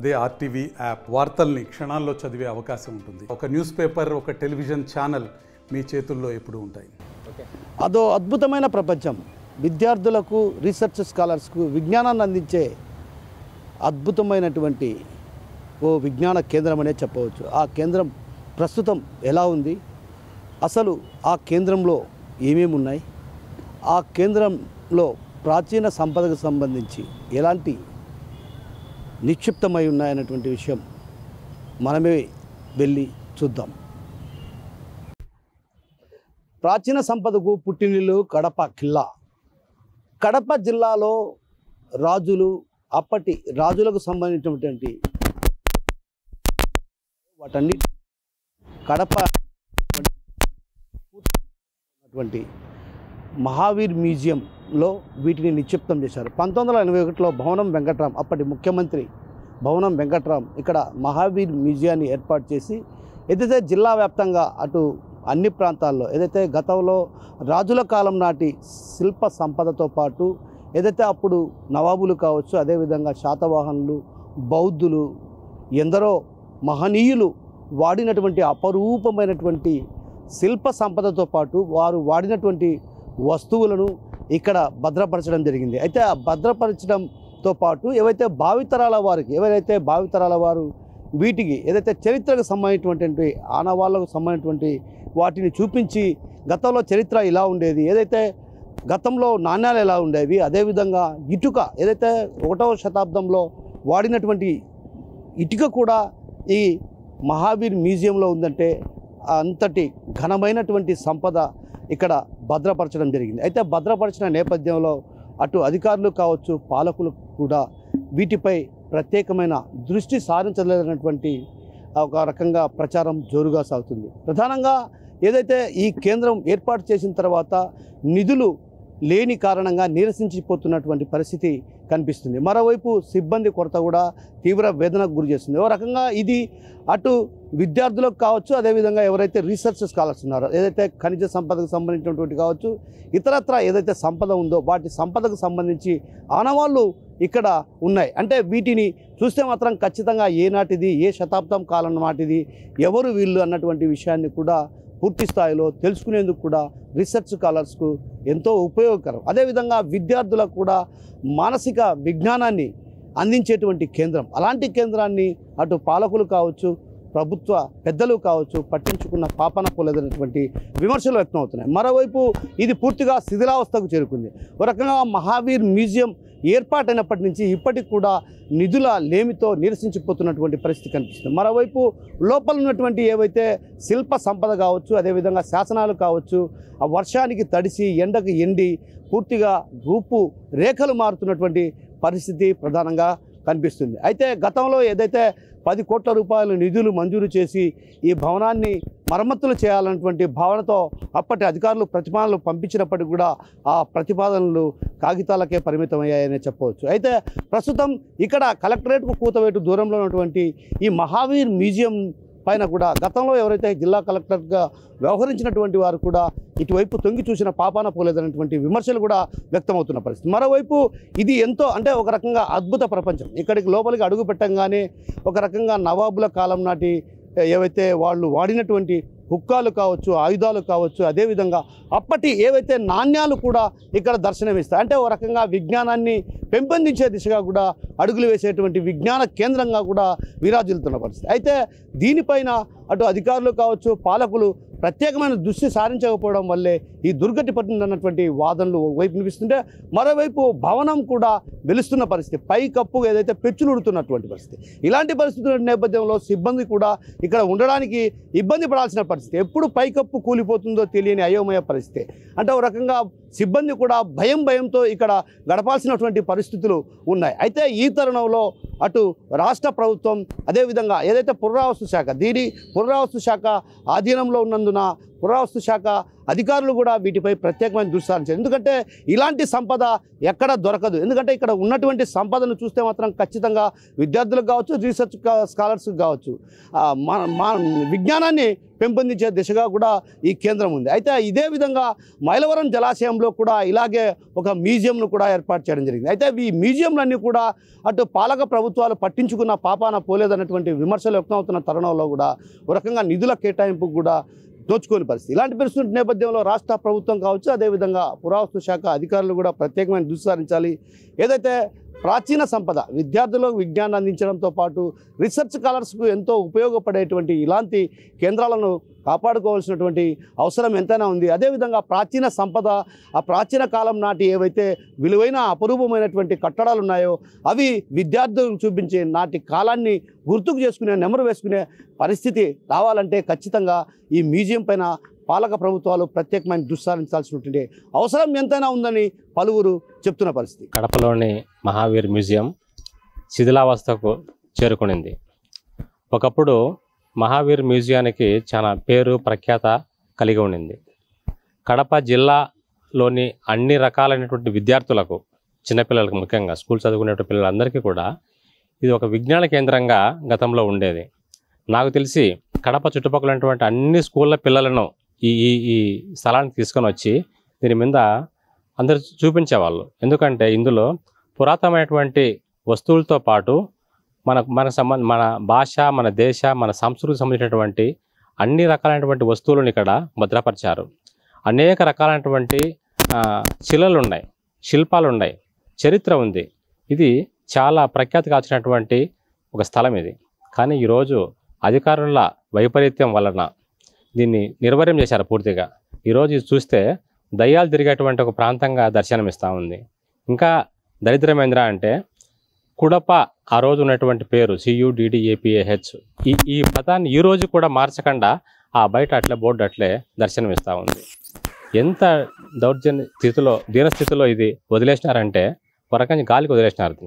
అదే RTV app వార్తల్ని క్షణాల్లో చదివే అవకాశం ఉంటుంది. ఒక న్యూస్ పేపర్, ఒక టెలివిజన్ ఛానల్ మీ చేతుల్లో ఎప్పుడూ ఉంటాయి. అదో అద్భుతమైన ప్రపంచం. విద్యార్థులకు, రీసెర్చ్ స్కాలర్స్కు విజ్ఞానాన్ని అందించే అద్భుతమైనటువంటి ఓ విజ్ఞాన కేంద్రం అనే చెప్పవచ్చు. ఆ కేంద్రం ప్రస్తుతం ఎలా ఉంది, అసలు ఆ కేంద్రంలో ఏమేమి ఉన్నాయి, ఆ కేంద్రంలో ప్రాచీన సంపదకు సంబంధించి ఎలాంటి నిక్షిప్తమై ఉన్నాయన్నటువంటి విషయం మనమే వెళ్ళి చూద్దాం. ప్రాచీన సంపదకు పుట్టినిల్లు కడప కిల్లా. కడప జిల్లాలో రాజులు, అప్పటి రాజులకు సంబంధించినటువంటి వాటన్నిటి కడప ఉన్నటువంటి మహావీర్ మ్యూజియంలో వీటిని నిక్షిప్తం చేశారు. 1981లో భవనం వెంకట్రాం, అప్పటి ముఖ్యమంత్రి భవనం వెంకట్రాం ఇక్కడ మహావీర్ మ్యూజియాన్ని ఏర్పాటు చేసి ఏదైతే జిల్లా వ్యాప్తంగా అటు అన్ని ప్రాంతాల్లో ఏదైతే గతంలో రాజుల కాలం నాటి శిల్ప సంపదతో పాటు ఏదైతే అప్పుడు నవాబులు కావచ్చు, అదేవిధంగా శాతవాహనులు, బౌద్ధులు, ఎందరో మహనీయులు వాడినటువంటి అపరూపమైనటువంటి శిల్ప సంపదతో పాటు వారు వాడినటువంటి వస్తువులను ఇక్కడ భద్రపరచడం జరిగింది. అయితే ఆ భద్రపరచడంతో పాటు ఎవరైతే భావితరాల వారు వీటికి ఏదైతే చరిత్రకు సంబంధించినటువంటి ఆనవాళ్ళకు సంబంధించినటువంటి వాటిని చూపించి గతంలో చరిత్ర ఇలా ఉండేది, ఏదైతే గతంలో నాణ్యాలు ఎలా ఉండేవి, అదేవిధంగా ఇటుక ఏదైతే 1వ శతాబ్దంలో వాడినటువంటి ఇటుక కూడా ఈ మహావీర్ మ్యూజియంలో ఉందంటే అంతటి ఘనమైనటువంటి సంపద ఇక్కడ భద్రపరచడం జరిగింది. అయితే భద్రపరిచిన నేపథ్యంలో అటు అధికారులు కావచ్చు, పాలకులు కూడా వీటిపై ప్రత్యేకమైన దృష్టి సారించలేనటువంటి ఒక రకంగా ప్రచారం జోరుగా సాగుతుంది. ప్రధానంగా ఏదైతే ఈ కేంద్రం ఏర్పాటు చేసిన తర్వాత నిధులు లేని కారణంగా నీరసించిపోతున్నటువంటి పరిస్థితి కనిపిస్తుంది. మరోవైపు సిబ్బంది కొరత కూడా తీవ్ర వేదనకు గురి చేస్తుంది. ఓ రకంగా ఇది అటు విద్యార్థులకు కావచ్చు, అదేవిధంగా ఎవరైతే రీసెర్చ్ స్కాలర్స్ ఉన్నారో ఏదైతే ఖనిజ సంపదకు సంబంధించినటువంటి కావచ్చు, ఇతరత్ర ఏదైతే సంపద ఉందో వాటి సంపదకు సంబంధించి ఆనవాళ్ళు ఇక్కడ ఉన్నాయి. అంటే వీటిని చూస్తే మాత్రం ఖచ్చితంగా ఏ నాటిది, ఏ శతాబ్దం కాలం నాటిది, ఎవరు వీళ్ళు అన్నటువంటి విషయాన్ని కూడా పూర్తి స్థాయిలో తెలుసుకునేందుకు కూడా రీసెర్చ్ స్కాలర్స్కు ఎంతో ఉపయోగకరం. అదేవిధంగా విద్యార్థులకు కూడా మానసిక విజ్ఞానాన్ని అందించేటువంటి కేంద్రం. అలాంటి కేంద్రాన్ని అటు పాలకులు కావచ్చు, ప్రభుత్వ పెద్దలు కావచ్చు పట్టించుకున్న పాపన పోలేదనేటువంటి విమర్శలు వ్యక్తమవుతున్నాయి. మరోవైపు ఇది పూర్తిగా శిథిలావస్థకు చేరుకుంది. ఒక రకంగా మహావీర్ మ్యూజియం ఏర్పాటైనప్పటి నుంచి ఇప్పటికి కూడా నిధుల లేమితో నిరసించిపోతున్నటువంటి పరిస్థితి కనిపిస్తుంది. మరోవైపు లోపల ఉన్నటువంటి ఏవైతే శిల్ప సంపద కావచ్చు, అదేవిధంగా శాసనాలు కావచ్చు, ఆ వర్షానికి తడిసి ఎండకు ఎండి పూర్తిగా రూపు రేఖలు మారుతున్నటువంటి పరిస్థితి ప్రధానంగా కనిపిస్తుంది. అయితే గతంలో ఏదైతే 10 కోట్ల రూపాయల నిధులు మంజూరు చేసి ఈ భవనాన్ని మరమ్మతులు చేయాలన్నటువంటి భావనతో అప్పటి అధికారులు ప్రతిపాదనలు పంపించినప్పటికీ కూడా ఆ ప్రతిపాదనలు కాగితాలకే పరిమితమయ్యాయనే చెప్పవచ్చు. అయితే ప్రస్తుతం ఇక్కడ కలెక్టరేట్కు కూతవేటు దూరంలో ఉన్నటువంటి ఈ మహావీర్ మ్యూజియం పైన కూడా గతంలో ఎవరైతే జిల్లా కలెక్టర్గా వ్యవహరించినటువంటి వారు కూడా ఇటువైపు తొంగి చూసిన పాపాన పోలేదనేటువంటి విమర్శలు కూడా వ్యక్తమవుతున్న పరిస్థితి. మరోవైపు ఇది ఎంతో అంటే ఒక రకంగా అద్భుత ప్రపంచం. ఇక్కడికి లోపలికి అడుగు పెట్టంగానే ఒక రకంగా నవాబుల కాలం నాటి ఏవైతే వాళ్ళు వాడినటువంటి హుక్కాలు కావచ్చు, ఆయుధాలు కావచ్చు, అదేవిధంగా అప్పటి ఏవైతే నాణ్యాలు కూడా ఇక్కడ దర్శనమిస్తాయి. అంటే ఓ రకంగా విజ్ఞానాన్ని పెంపొందించే దిశగా కూడా అడుగులు వేసేటువంటి విజ్ఞాన కేంద్రంగా కూడా విరాజిల్లుతున్న పరిస్థితి. అయితే దీనిపైన అటు అధికారులు కావచ్చు, పాలకులు ప్రత్యేకమైన దృష్టి సారించకపోవడం వల్లే ఈ దుర్గతి పట్టిందన్నటువంటి వాదనలు ఒకవైపు వినిపిస్తుంటే మరోవైపు భవనం కూడా వెలుస్తున్న పరిస్థితి, పైకప్పు ఏదైతే పెచ్చులుడుతున్నటువంటి పరిస్థితి. ఇలాంటి పరిస్థితుల నేపథ్యంలో సిబ్బంది కూడా ఇక్కడ ఉండడానికి ఇబ్బంది పడాల్సిన పరిస్థితి. ఎప్పుడు పైకప్పు కూలిపోతుందో తెలియని అయోమయ పరిస్థితి. అంటే ఒక రకంగా సిబ్బంది కూడా భయంతో ఇక్కడ గడపాల్సినటువంటి పరిస్థితులు ఉన్నాయి. అయితే ఈ తరుణంలో అటు రాష్ట్ర ప్రభుత్వం అదేవిధంగా ఏదైతే పునరావాస శాఖ పునరావాస శాఖ ఆధీనంలో ఉన్నందున పురావస్తు శాఖ అధికారులు కూడా వీటిపై ప్రత్యేకమైన దృష్టి సారించారు. ఎందుకంటే ఇలాంటి సంపద ఎక్కడ దొరకదు. ఎందుకంటే ఇక్కడ ఉన్నటువంటి సంపదను చూస్తే మాత్రం ఖచ్చితంగా విద్యార్థులకు కావచ్చు, రీసెర్చ్ స్కాలర్స్కి కావచ్చు, విజ్ఞానాన్ని పెంపొందించే దిశగా కూడా ఈ కేంద్రం ఉంది. అయితే ఇదే విధంగా మైలవరం జలాశయంలో కూడా ఇలాగే ఒక మ్యూజియంను కూడా ఏర్పాటు చేయడం జరిగింది. అయితే ఈ మ్యూజియంలన్నీ కూడా అటు పాలక ప్రభుత్వాలు పట్టించుకున్న పాపాన పోలేదన్నటువంటి విమర్శలు వ్యక్తమవుతున్న తరుణంలో కూడా ఒక రకంగా నిధుల కేటాయింపు కూడా దోచుకోని పరిస్థితి. ఇలాంటి పరిస్థితి నేపథ్యంలో రాష్ట్ర ప్రభుత్వం కావచ్చు, అదేవిధంగా పురావస్తు శాఖ అధికారులు కూడా ప్రత్యేకమైన దృష్టి సారించాలి. ఏదైతే ప్రాచీన సంపద విద్యార్థులకు విజ్ఞానం అందించడంతో పాటు రీసెర్చ్ స్కాలర్స్కు ఎంతో ఉపయోగపడేటువంటి ఇలాంటి కేంద్రాలను కాపాడుకోవాల్సినటువంటి అవసరం ఎంతైనా ఉంది. అదేవిధంగా ప్రాచీన సంపద, ఆ ప్రాచీన కాలం నాటి ఏవైతే విలువైన అపరూపమైనటువంటి కట్టడాలు ఉన్నాయో అవి విద్యార్థులకు చూపించే నాటి కాలాన్ని గుర్తుకు చేసుకునే, నెమరు వేసుకునే పరిస్థితి రావాలంటే ఖచ్చితంగా ఈ మ్యూజియం పైన పాలక ప్రభుత్వాలు ప్రత్యేకమైన దృష్టి సారించాల్సినటువంటి అవసరం ఎంతైనా ఉందని పలువురు చెప్తున్న పరిస్థితి. కడపలోని మహావీర్ మ్యూజియం శిథిలావస్థకు చేరుకునింది. ఒకప్పుడు మహావీర్ మ్యూజియానికి చాలా పేరు ప్రఖ్యాత కలిగి ఉండింది. కడప జిల్లాలోని అన్ని రకాలైనటువంటి విద్యార్థులకు, చిన్నపిల్లలకు, ముఖ్యంగా స్కూల్ చదువుకునేటువంటి పిల్లలందరికీ కూడా ఇది ఒక విజ్ఞాన కేంద్రంగా గతంలో ఉండేది. నాకు తెలిసి కడప చుట్టుపక్కల ఉన్నటువంటి అన్ని స్కూళ్ళ పిల్లలను ఈ ఈ స్థలానికి తీసుకొని వచ్చి దీని మీద అందరు చూపించేవాళ్ళు. ఎందుకంటే ఇందులో పురాతనమైనటువంటి వస్తువులతో పాటు మన భాష, మన దేశ, మన సంస్కృతికి సంబంధించినటువంటి అన్ని రకాలైనటువంటి వస్తువులను ఇక్కడ భద్రపరిచారు. అనేక రకాలైనటువంటి శిలలు ఉన్నాయి, శిల్పాలు ఉన్నాయి, చరిత్ర ఉంది. ఇది చాలా ప్రఖ్యాతి కాల్చినటువంటి ఒక స్థలం ఇది. కానీ ఈరోజు అధికారుల వైపరీత్యం వలన దీన్ని నిర్వీర్యం చేశారు పూర్తిగా. ఈరోజు ఇది చూస్తే దయ్యాలు తిరిగేటువంటి ఒక ప్రాంతంగా దర్శనమిస్తూ ఉంది. ఇంకా దరిద్రమేంద్ర అంటే కుడప ఆ రోజు ఉన్నటువంటి పేరు CUDDAPAH, ఈ పదాన్ని ఈ రోజు కూడా మార్చకుండా ఆ బయట అట్లే బోర్డు అట్లే దర్శనమిస్తూ ఉంది. ఎంత దౌర్జన్య స్థితిలో, దీనస్థితిలో ఇది వదిలేసినారంటే ఒక రకంగా గాలికి వదిలేసినారు.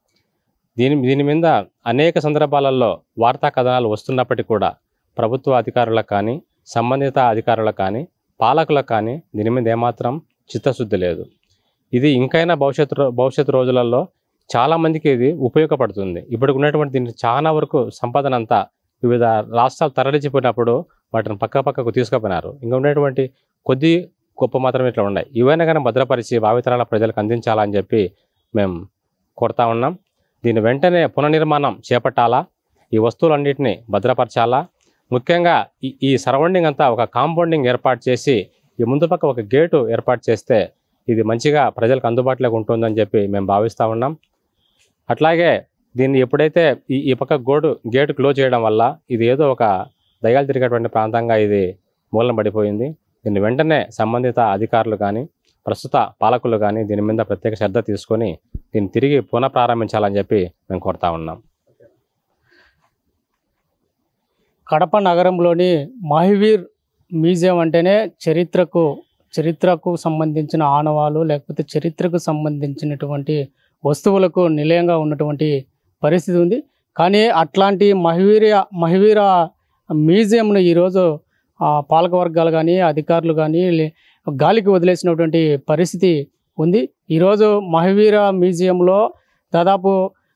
దీని మీద అనేక సందర్భాలలో వార్తా కథనాలు వస్తున్నప్పటికీ కూడా ప్రభుత్వ అధికారులకు కానీ, సంబంధిత అధికారులకు కానీ, పాలకులకు కానీ దీని మీద ఏమాత్రం చిత్తశుద్ధి లేదు. ఇది ఇంకైనా భవిష్యత్తు రోజులలో చాలామందికి ఇది ఉపయోగపడుతుంది. ఇప్పుడు ఉన్నటువంటి దీన్ని చాలా వరకు సంపదనంతా వివిధ రాష్ట్రాలు తరలించిపోయినప్పుడు వాటిని పక్కకు తీసుకుపోయినారు. ఇంకా ఉన్నటువంటి కొద్ది గొప్ప మాత్రమే ఇట్లా ఉన్నాయి. ఇవైనా కానీ భద్రపరిచి భావితరాల ప్రజలకు అందించాలని చెప్పి మేము కోరుతా ఉన్నాం. దీన్ని వెంటనే పునర్నిర్మాణం చేపట్టాలా, ఈ వస్తువులన్నింటినీ భద్రపరచాలా. ముఖ్యంగా ఈ సరౌండింగ్ అంతా ఒక కాంపౌండింగ్ ఏర్పాటు చేసి ఈ ముందు పక్క ఒక గేటు ఏర్పాటు చేస్తే ఇది మంచిగా ప్రజలకు అందుబాటులోకి ఉంటుందని చెప్పి మేము భావిస్తూ ఉన్నాం. అట్లాగే దీన్ని ఎప్పుడైతే ఈ పక్క గేటు క్లోజ్ చేయడం వల్ల ఇది ఏదో ఒక దయ్యాలు తిరిగేటువంటి ప్రాంతంగా ఇది మూలన పడిపోయింది. దీన్ని వెంటనే సంబంధిత అధికారులు కానీ, ప్రస్తుత పాలకులు కానీ దీని మీద ప్రత్యేక శ్రద్ధ తీసుకొని దీన్ని తిరిగి పునఃప్రారంభించాలని చెప్పి మేము కోరుతా ఉన్నాం. కడప నగరంలోని మహావీర్ మ్యూజియం అంటేనే చరిత్రకు సంబంధించిన ఆనవాలు, లేకపోతే చరిత్రకు సంబంధించినటువంటి వస్తువులకు నిలయంగా ఉన్నటువంటి పరిస్థితి ఉంది. కానీ అట్లాంటి మహావీర మ్యూజియంను ఈరోజు పాలకవర్గాలు కానీ, అధికారులు కానీ గాలికి వదిలేసినటువంటి పరిస్థితి ఉంది. ఈరోజు మహావీర మ్యూజియంలో దాదాపు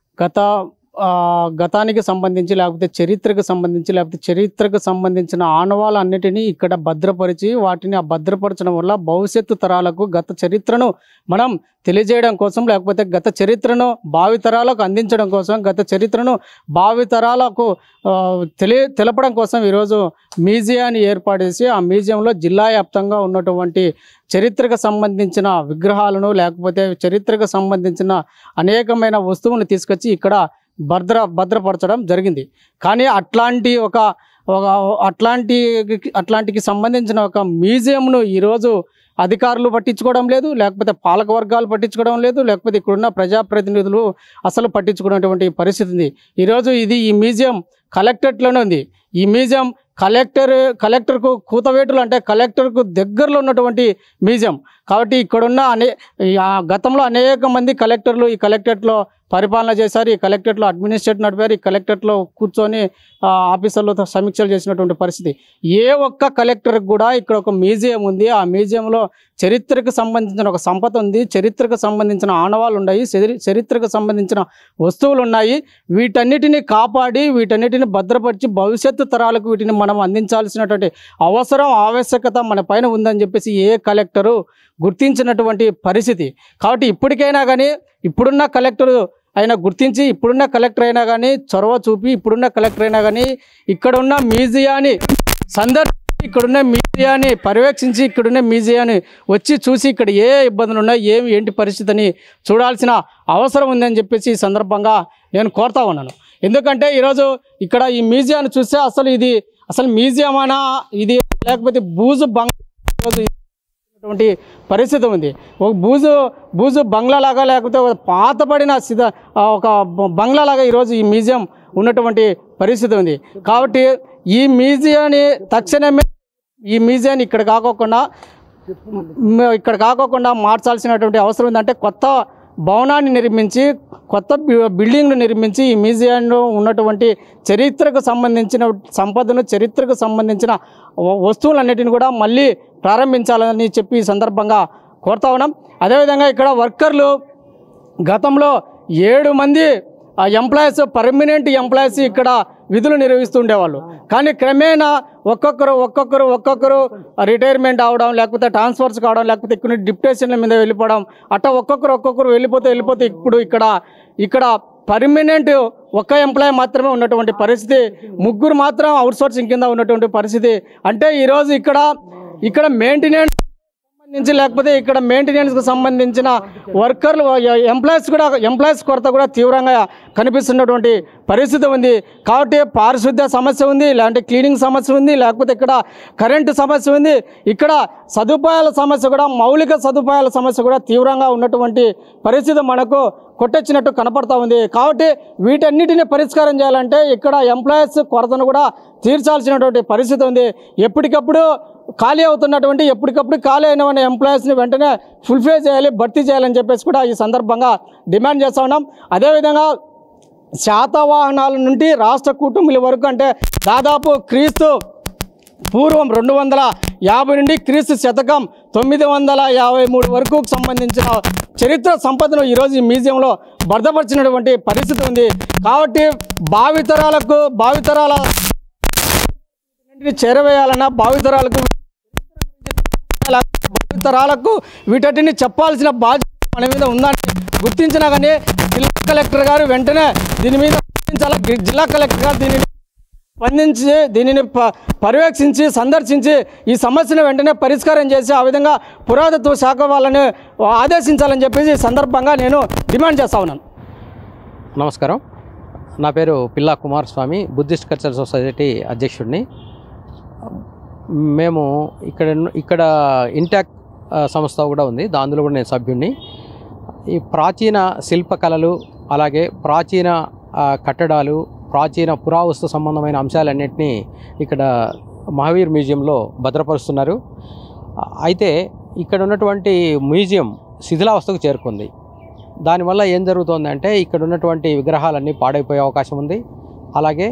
గతానికి సంబంధించి, లేకపోతే చరిత్రకు సంబంధించిన ఆనవాళ్ళన్నిటినీ ఇక్కడ భద్రపరిచి వాటిని భద్రపరచడం వల్ల భవిష్యత్తు తరాలకు గత చరిత్రను మనం తెలియజేయడం కోసం, లేకపోతే గత చరిత్రను భావితరాలకు అందించడం కోసం, గత చరిత్రను భావితరాలకు తెలపడం కోసం ఈరోజు మ్యూజియాన్ని ఏర్పాటు చేసి ఆ మ్యూజియంలో జిల్లా వ్యాప్తంగా ఉన్నటువంటి చరిత్రకు సంబంధించిన విగ్రహాలను, లేకపోతే చరిత్రకు సంబంధించిన అనేకమైన వస్తువులను తీసుకొచ్చి ఇక్కడ భద్రపరచడం జరిగింది. కానీ అట్లాంటికి సంబంధించిన ఒక మ్యూజియంను ఈరోజు అధికారులు పట్టించుకోవడం లేదు, లేకపోతే పాలక వర్గాలు పట్టించుకోవడం లేదు, లేకపోతే ఇక్కడున్న ప్రజాప్రతినిధులు అసలు పట్టించుకున్నటువంటి పరిస్థితి ఉంది. ఈరోజు ఈ మ్యూజియం కలెక్టరేట్లోనే ఉంది. ఈ మ్యూజియం కలెక్టర్కు కూతవేటులు, అంటే కలెక్టర్కు దగ్గరలో ఉన్నటువంటి మ్యూజియం కాబట్టి ఇక్కడున్న గతంలో అనేక మంది కలెక్టర్లు ఈ కలెక్టరేట్లో పరిపాలన చేశారు. ఈ కలెక్టరేట్లో అడ్మినిస్ట్రేటర్ నడిపారు. ఈ కలెక్టరేట్లో కూర్చొని ఆఫీసర్లతో సమీక్షలు చేసినటువంటి పరిస్థితి. ఏ ఒక్క కలెక్టర్కి కూడా ఇక్కడ ఒక మ్యూజియం ఉంది. ఆ మ్యూజియంలో చరిత్రకు సంబంధించిన ఒక సంపద ఉంది, చరిత్రకు సంబంధించిన ఆనవాళ్ళు ఉన్నాయి, చరిత్రకు సంబంధించిన వస్తువులు ఉన్నాయి. వీటన్నిటిని కాపాడి వీటన్నిటిని భద్రపరిచి భవిష్యత్తు తరాలకు వీటిని మనం అందించాల్సినటువంటి అవసరం ఆవశ్యకత మన పైన ఉందని చెప్పేసి ఏ కలెక్టరు గుర్తించినటువంటి పరిస్థితి. కాబట్టి ఇప్పటికైనా కానీ ఇప్పుడున్న కలెక్టరు అయినా గుర్తించి, ఇప్పుడున్న కలెక్టర్ అయినా కానీ చొరవ చూపి, ఇప్పుడున్న కలెక్టర్ అయినా కానీ ఇక్కడున్న మ్యూజియాన్ని ఇక్కడున్న మ్యూజియాన్ని పర్యవేక్షించి, ఇక్కడున్న మ్యూజియాన్ని వచ్చి చూసి ఇక్కడ ఏ ఇబ్బందులు ఉన్నాయి, ఏంటి పరిస్థితి అని చూడాల్సిన అవసరం ఉందని చెప్పేసి ఈ సందర్భంగా నేను కోరుతా ఉన్నాను. ఎందుకంటే ఈరోజు ఇక్కడ ఈ మ్యూజియాన్ని చూస్తే అసలు మ్యూజియం అనా ఇది, లేకపోతే బూజు బంగ్లా పరిస్థితి ఉంది. ఒక బూజు బంగ్లాలాగా, లేకపోతే పాతపడిన ఒక బంగ్లాలాగా ఈరోజు ఈ మ్యూజియం ఉన్నటువంటి పరిస్థితి ఉంది. కాబట్టి ఈ మ్యూజియాన్ని తక్షణమే ఈ మ్యూజియాన్ని ఇక్కడ కాకోకుండా మార్చాల్సినటువంటి అవసరం ఉందంటే కొత్త భవనాన్ని నిర్మించి, కొత్త బిల్డింగ్ను నిర్మించి ఈ మ్యూజియంలో ఉన్నటువంటి చరిత్రకు సంబంధించిన సంపదను, చరిత్రకు సంబంధించిన వస్తువులన్నిటిని కూడా మళ్ళీ ప్రారంభించాలని చెప్పి ఈ సందర్భంగా కోరుతా ఉన్నాం. అదేవిధంగా ఇక్కడ వర్కర్లు గతంలో 7 మంది ఎంప్లాయీస్, పర్మనెంట్ ఎంప్లాయీస్ ఇక్కడ విధులు నిర్వహిస్తుండేవాళ్ళు. కానీ క్రమేణా ఒక్కొక్కరు రిటైర్మెంట్ అవడం, లేకపోతే ట్రాన్స్ఫర్స్ కావడం, లేకపోతే ఇక్కడ డిప్యుటేషన్ల మీద వెళ్ళిపోవడం, అట్లా ఒక్కొక్కరు వెళ్ళిపోతే ఇప్పుడు ఇక్కడ పర్మనెంట్ ఒక్క ఎంప్లాయీ మాత్రమే ఉన్నటువంటి పరిస్థితి, 3 మాత్రం అవుట్సోర్సింగ్ కింద ఉన్నటువంటి పరిస్థితి. అంటే ఈరోజు ఇక్కడ మెయింటెనెన్స్ సంబంధించి, లేకపోతే ఇక్కడ మెయింటెనెన్స్కి సంబంధించిన వర్కర్లు ఎంప్లాయీస్ కొరత కూడా తీవ్రంగా కనిపిస్తున్నటువంటి పరిస్థితి ఉంది. కాబట్టి పారిశుద్ధ్య సమస్య ఉంది, లేదంటే క్లీనింగ్ సమస్య ఉంది, లేకపోతే ఇక్కడ కరెంటు సమస్య ఉంది, ఇక్కడ సదుపాయాల సమస్య కూడా, మౌలిక సదుపాయాల సమస్య కూడా తీవ్రంగా ఉన్నటువంటి పరిస్థితి మనకు కొట్టొచ్చినట్టు కనపడతా ఉంది. కాబట్టి వీటన్నిటిని పరిష్కారం చేయాలంటే ఇక్కడ ఎంప్లాయీస్ కొరతను కూడా తీర్చాల్సినటువంటి పరిస్థితి ఉంది. ఎప్పటికప్పుడు ఖాళీ అయిన ఎంప్లాయీస్ని వెంటనే ఫుల్ఫిల్ చేయాలి, భర్తీ చేయాలని చెప్పేసి కూడా ఈ సందర్భంగా డిమాండ్ చేస్తూ ఉన్నాం. అదేవిధంగా శాతవాహనాల నుండి రాష్ట్ర కుటుంబీల వరకు, అంటే దాదాపు క్రీస్తు పూర్వం 250 నుండి క్రీస్తు శతకం 953 వరకు సంబంధించిన చరిత్ర సంపదను ఈరోజు ఈ మ్యూజియంలో భద్రపరిచినటువంటి పరిస్థితి ఉంది. కాబట్టి భావితరాల చేరవేయాలన్నా, భావితరాలకు వీటన్నిటిని చెప్పాల్సిన బాధ్యత మన మీద ఉందని గుర్తించినా కానీ జిల్లా కలెక్టర్ గారు వెంటనే దీని మీద స్పందించాలి. జిల్లా కలెక్టర్ గారు దీనిని పర్యవేక్షించి, సందర్శించి ఈ సమస్యను వెంటనే పరిష్కారం చేసి ఆ విధంగా పురాతత్వ శాఖ వాళ్ళని ఆదేశించాలని చెప్పేసి ఈ సందర్భంగా నేను డిమాండ్ చేస్తా ఉన్నాను. నమస్కారం, నా పేరు పిల్లా కుమారస్వామి, బుద్ధిస్ట్ కల్చరల్ సొసైటీ అధ్యక్షుడిని. మేము ఇక్కడ ఇంటాక్ట్ సంస్థ కూడా ఉంది, అందులో కూడా నేను సభ్యుడిని. ఈ ప్రాచీన శిల్పకళలు, అలాగే ప్రాచీన కట్టడాలు, ప్రాచీన పురావస్తు సంబంధమైన అంశాలన్నింటినీ ఇక్కడ మహావీర్ మ్యూజియంలో భద్రపరుస్తున్నారు. అయితే ఇక్కడ ఉన్నటువంటి మ్యూజియం శిథిలావస్థకు చేరుకుంది. దానివల్ల ఏం జరుగుతుందంటే ఇక్కడ ఉన్నటువంటి విగ్రహాలన్నీ పాడైపోయే అవకాశం ఉంది. అలాగే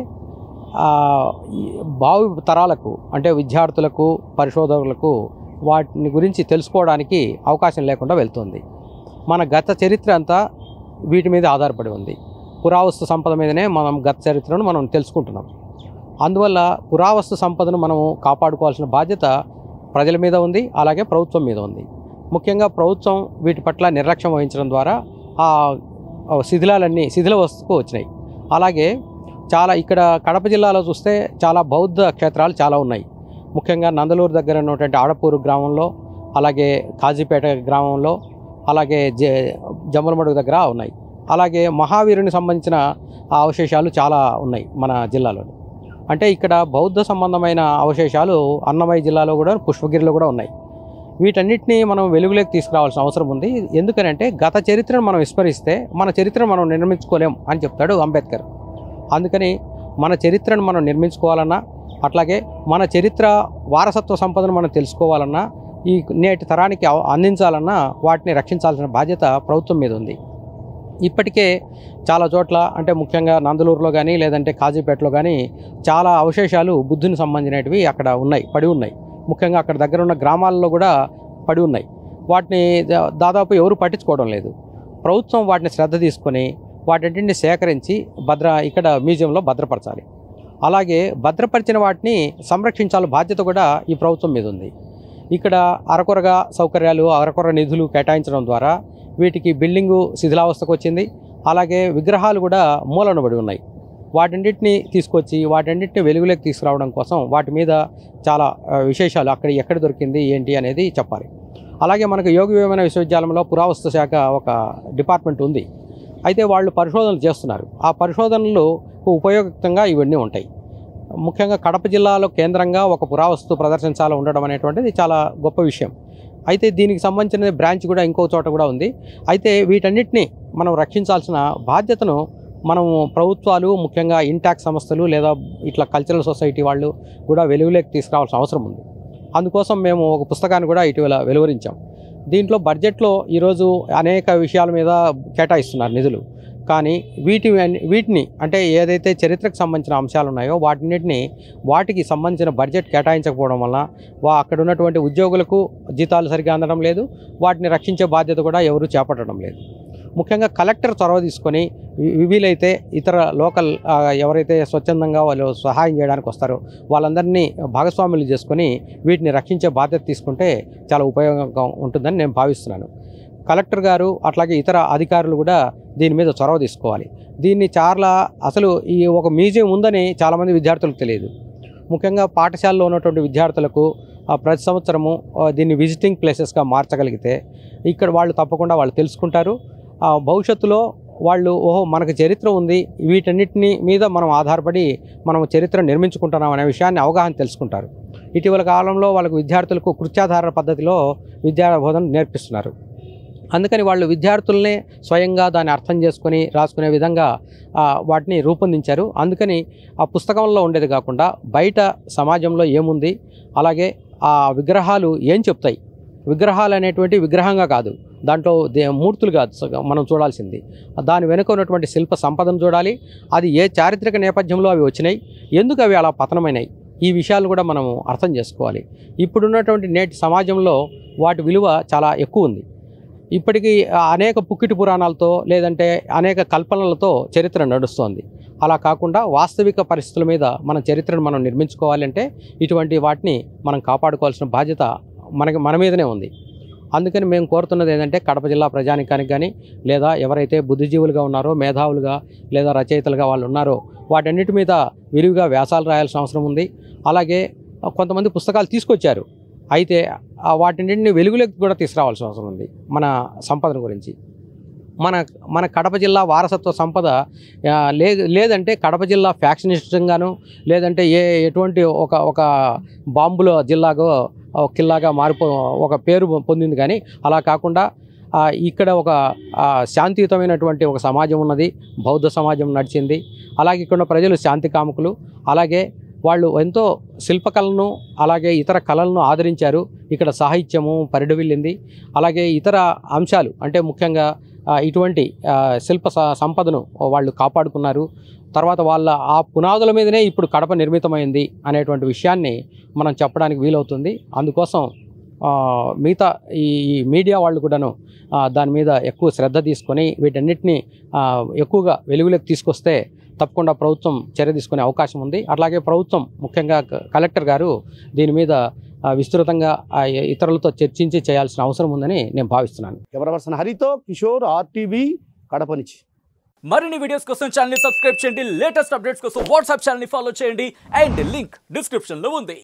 భావి తరాలకు, అంటే విద్యార్థులకు, పరిశోధకులకు వాటిని గురించి తెలుసుకోవడానికి అవకాశం లేకుండా వెళ్తుంది. మన గత చరిత్ర అంతా వీటి మీద ఆధారపడి ఉంది. పురావస్తు సంపద మీదనే మనం గత చరిత్రను మనం తెలుసుకుంటున్నాం. అందువల్ల పురావస్తు సంపదను మనము కాపాడుకోవాల్సిన బాధ్యత ప్రజల మీద ఉంది, అలాగే ప్రభుత్వం మీద ఉంది. ముఖ్యంగా ప్రభుత్వం వీటి పట్ల నిర్లక్ష్యం వహించడం ద్వారా ఆ శిథిలావస్థకు వచ్చినాయి. అలాగే ఇక్కడ కడప జిల్లాలో చూస్తే చాలా బౌద్ధ క్షేత్రాలు చాలా ఉన్నాయి. ముఖ్యంగా నందలూరు దగ్గర ఉన్నటువంటి ఆడపూరు గ్రామంలో, అలాగే కాజీపేట గ్రామంలో, అలాగే జమ్మలమడుగు దగ్గర ఉన్నాయి. అలాగే మహావీరుని సంబంధించిన అవశేషాలు చాలా ఉన్నాయి మన జిల్లాలో. అంటే ఇక్కడ బౌద్ధ సంబంధమైన అవశేషాలు అన్నమయ్య జిల్లాలో కూడా, పుష్పగిరిలో కూడా ఉన్నాయి. వీటన్నిటినీ మనం వెలుగులోకి తీసుకురావాల్సిన అవసరం ఉంది. ఎందుకనంటే గత చరిత్రను మనం విస్మరిస్తే మన చరిత్రను మనం నిర్మించుకోలేం అని చెప్తాడు అంబేద్కర్. అందుకని మన చరిత్రను మనం నిర్మించుకోవాలన్నా, అట్లాగే మన చరిత్ర వారసత్వ సంపదను మనం తెలుసుకోవాలన్నా, ఈ నేటి తరానికి అందించాలన్నా వాటిని రక్షించాల్సిన బాధ్యత ప్రభుత్వం మీద ఉంది. ఇప్పటికే చాలా చోట్ల అంటే ముఖ్యంగా నందలూరులో కానీ లేదంటే కాజీపేటలో కానీ చాలా అవశేషాలు బుద్ధుని సంబంధించినవి అక్కడ ఉన్నాయి, పడి ఉన్నాయి. ముఖ్యంగా అక్కడ దగ్గర ఉన్న గ్రామాల్లో కూడా పడి ఉన్నాయి. వాటిని దాదాపు ఎవరు పట్టించుకోవడం లేదు. ప్రభుత్వం వాటిని శ్రద్ధ తీసుకొని వాటిని సేకరించి ఇక్కడ మ్యూజియంలో భద్రపరచాలి. అలాగే భద్రపరిచిన వాటిని సంరక్షించాల బాధ్యత కూడా ఈ ప్రభుత్వం మీద ఉంది. ఇక్కడ అరకొరగా సౌకర్యాలు, అరకొర నిధులు కేటాయించడం ద్వారా వీటికి బిల్డింగు శిథిలావస్థకు వచ్చింది. అలాగే విగ్రహాలు కూడా మూలనబడి ఉన్నాయి. వాటన్నిటిని తీసుకొచ్చి వాటన్నిటిని వెలుగులోకి తీసుకురావడం కోసం వాటి మీద చాలా విశేషాలు ఎక్కడ దొరికింది ఏంటి అనేది చెప్పాలి. అలాగే మనకు యోగి వేమన విశ్వవిద్యాలయంలో పురావస్తు శాఖ ఒక డిపార్ట్మెంట్ ఉంది. అయితే వాళ్ళు పరిశోధనలు చేస్తున్నారు. ఆ పరిశోధనలు ఉపయోగకరంగా ఇవన్నీ ఉంటాయి. ముఖ్యంగా కడప జిల్లాలో కేంద్రంగా ఒక పురావస్తు ప్రదర్శనశాల ఉండడం అనేటువంటిది చాలా గొప్ప విషయం. అయితే దీనికి సంబంధించిన బ్రాంచ్ కూడా ఇంకో చోట కూడా ఉంది. అయితే వీటన్నిటిని మనం రక్షించాల్సిన బాధ్యతను మనము ప్రభుత్వాలు, ముఖ్యంగా ఇంటాక్స్ సంస్థలు లేదా ఇట్లా కల్చరల్ సొసైటీ వాళ్ళు కూడా వెలుగులోకి తీసుకురావాల్సిన అవసరం ఉంది. అందుకోసం మేము ఒక పుస్తకాన్ని కూడా ఇటీవల వెలువరించాం. దీంట్లో బడ్జెట్లో ఈరోజు అనేక విషయాల మీద కేటాయిస్తున్నారు నిధులు. కానీ వీటిని అంటే ఏదైతే చరిత్రకు సంబంధించిన అంశాలు ఉన్నాయో వాటికి సంబంధించిన బడ్జెట్ కేటాయించకపోవడం వల్ల అక్కడ ఉన్నటువంటి ఉద్యోగులకు జీతాలు సరిగ్గా అందడం లేదు. వాటిని రక్షించే బాధ్యత కూడా ఎవరు చేపట్టడం లేదు. ముఖ్యంగా కలెక్టర్ చొరవ తీసుకొని వీలైతే ఇతర లోకల్ ఎవరైతే స్వచ్ఛందంగా వాళ్ళు సహాయం చేయడానికి వస్తారో వాళ్ళందరినీ భాగస్వాములు చేసుకొని వీటిని రక్షించే బాధ్యత తీసుకుంటే చాలా ఉపయోగంగా ఉంటుందని నేను భావిస్తున్నాను. కలెక్టర్ గారు అట్లాగే ఇతర అధికారులు కూడా దీని మీద చొరవ తీసుకోవాలి. దీన్ని అసలు ఈ ఒక మ్యూజియం ఉందని చాలామంది విద్యార్థులకు తెలియదు. ముఖ్యంగా పాఠశాలలో ఉన్నటువంటి విద్యార్థులకు ప్రతి సంవత్సరము దీన్ని విజిటింగ్ ప్లేసెస్గా మార్చగలిగితే ఇక్కడ వాళ్ళు తప్పకుండా తెలుసుకుంటారు. భవిష్యత్తులో వాళ్ళు మనకు చరిత్ర ఉంది, వీటన్నిటిని మీద మనం ఆధారపడి మనం చరిత్ర నిర్మించుకుంటున్నాం అనే విషయాన్ని అవగాహన తెలుసుకుంటారు. ఇటీవల కాలంలో వాళ్ళకు విద్యార్థులకు కృత్యాధార పద్ధతిలో విద్యా బోధన నేర్పిస్తున్నారు. అందుకని వాళ్ళు విద్యార్థులనే స్వయంగా దాన్ని అర్థం చేసుకొని రాసుకునే విధంగా వాటిని రూపొందించారు. అందుకని ఆ పుస్తకంలో ఉండేది కాకుండా బయట సమాజంలో ఏముంది, అలాగే ఆ విగ్రహాలు ఏం చెప్తాయి, విగ్రహాలు అనేటువంటి విగ్రహంగా కాదు, దాంట్లో మూర్తులు కాదు మనం చూడాల్సింది, దాని వెనుక ఉన్నటువంటి శిల్ప సంపదను చూడాలి. అది ఏ చారిత్రక నేపథ్యంలో అవి వచ్చినాయి, ఎందుకు అవి అలా పతనమైనాయి, ఈ విషయాలు కూడా మనము అర్థం చేసుకోవాలి. ఇప్పుడున్నటువంటి నేటి సమాజంలో వాటి విలువ చాలా ఎక్కువ ఉంది. ఇప్పటికీ అనేక పుక్కిటి పురాణాలతో లేదంటే అనేక కల్పనలతో చరిత్ర నడుస్తోంది. అలా కాకుండా వాస్తవిక పరిస్థితుల మీద మన చరిత్రను మనం నిర్మించుకోవాలంటే ఇటువంటి వాటిని మనం కాపాడుకోవాల్సిన బాధ్యత మన మీదనే ఉంది. అందుకని మేము కోరుతున్నది ఏంటంటే కడప జిల్లా ప్రజానికానికి కానీ లేదా ఎవరైతే బుద్ధిజీవులుగా ఉన్నారో, మేధావులుగా లేదా రచయితలుగా వాళ్ళు ఉన్నారో వాటన్నిటి మీద విరివిగా వ్యాసాలు రాయాల్సిన అవసరం ఉంది. అలాగే కొంతమంది పుస్తకాలు తీసుకొచ్చారు, అయితే వాటిని వెలుగులోకి కూడా తీసుకురావాల్సిన అవసరం ఉంది. మన సంపదన గురించి మన కడప జిల్లా వారసత్వ సంపద లేదంటే కడప జిల్లా ఫ్యాక్షనిస్టంగాను లేదంటే ఎటువంటి ఒక బాంబుల జిల్లాగో కిల్లాగా ఒక పేరు పొందింది. కానీ అలా కాకుండా ఇక్కడ ఒక శాంతియుతమైనటువంటి ఒక సమాజం ఉన్నది, బౌద్ధ సమాజం నడిచింది. అలాగే ఇక్కడ ప్రజలు శాంతి కాముకులు. అలాగే వాళ్ళు ఎంతో శిల్పకళను అలాగే ఇతర కళలను ఆదరించారు. ఇక్కడ సాహిత్యము పరిడవిల్లింది. అలాగే ఇతర అంశాలు అంటే ముఖ్యంగా ఇటువంటి శిల్ప సంపదను వాళ్ళు కాపాడుకున్నారు. తర్వాత వాళ్ళ ఆ పునాదుల మీదనే ఇప్పుడు కడప నిర్మితమైంది అనేటువంటి విషయాన్ని మనం చెప్పడానికి వీలవుతుంది. అందుకోసం మిగతా ఈ మీడియా వాళ్ళు కూడాను దాని మీద ఎక్కువ శ్రద్ధ తీసుకొని వీటన్నిటిని ఎక్కువగా వెలుగులోకి తీసుకొస్తే తప్పకుండా ప్రభుత్వం చర్య తీసుకునే అవకాశం ఉంది. అట్లాగే ప్రభుత్వం ముఖ్యంగా కలెక్టర్ గారు దీని మీద విస్తృతంగా ఇతరులతో చర్చించి చేయాల్సిన అవసరం ఉందని నేను భావిస్తున్నాను. కెమెరా పర్సన్ హరితో కిషోర్, RTV, కడప నుంచి. మరిన్ని వీడియోస్ కోసం ఛానల్ ని సబ్స్క్రైబ్ చేయండి, లేటెస్ట్ అప్డేట్స్ కోసం వాట్సాప్ ఛానల్ ని ఫాలో చేయండి అండ్ లింక్ డిస్క్రిప్షన్ లో ఉంది.